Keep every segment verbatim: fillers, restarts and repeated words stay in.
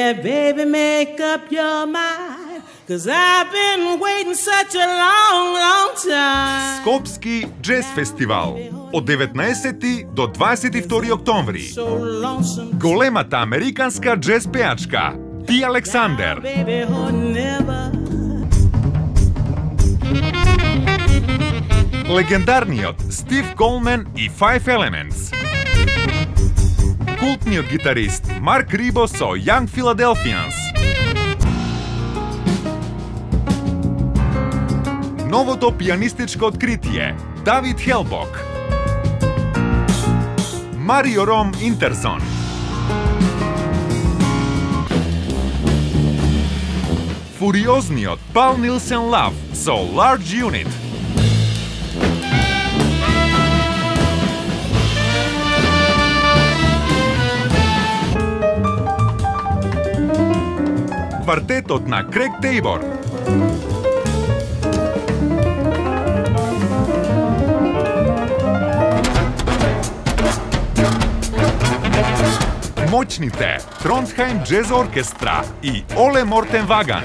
Yeah, baby, make up your mind, 'cause I've been waiting such a long, long time. Скопски джез фестивал од деветнаесети до дваесет и втори октомври. Големата американска джез пеачка Ти Александер, легендарниот Стив Колмен и Five Elements, култниот гитарист Марк Рибо со Young Philadelphians, новото пианистичко откритие Давид Хелбок, Марио Ром Интерсон, фуриозниот Пал Нилсен Лав со Large Unit, квартетот на Крейг Тейбор, моćните Trondheim Jazz Orchestra и Оле Мортен Ваган,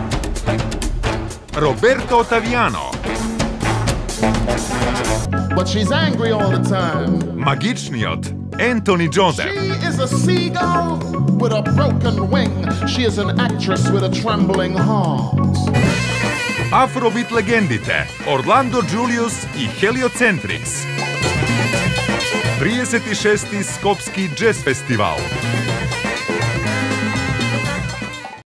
Роберто Отавиано, But she's angry all the time. магичниот Ентони Джозеф, She is a seagull with a broken wing. She is an actress with a trembling heart. афробит легендите Орландо Джулиус и Хелиоцентрикс. триесет и шести Скопски джез фестивал.